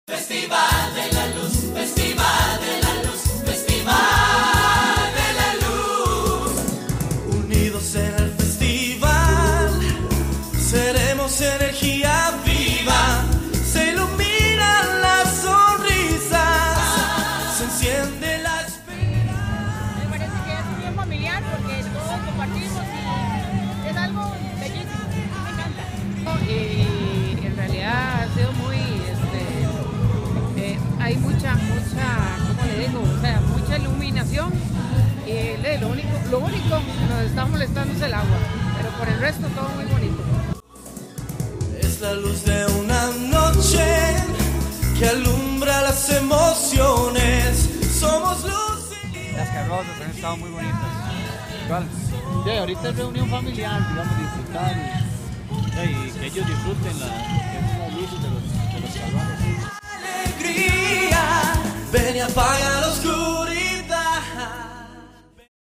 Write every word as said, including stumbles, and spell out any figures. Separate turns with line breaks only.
Festival de la Luz, Festival de la Luz, Festival de la Luz. Unidos en el festival, seremos energía viva. Se iluminan las sonrisas, se enciende la esperanza.
Me parece que es bien familiar porque todos compartimos y es algo bellísimo, me encanta. Y en realidad ha sido muy... hay mucha, mucha, ¿cómo le digo? O sea, mucha iluminación y eh, lo único, lo único que nos está molestando es el agua, pero por el resto todo muy bonito.
Es la luz de una noche que alumbra las emociones, somos luz y...
Las carrozas han estado muy bonitas.
¿Cuál? Sí, ahorita es reunión familiar, digamos, disfrutar y, y que ellos disfruten la, que es la luz de los, de los carrones.
Ven y apaga la oscuridad.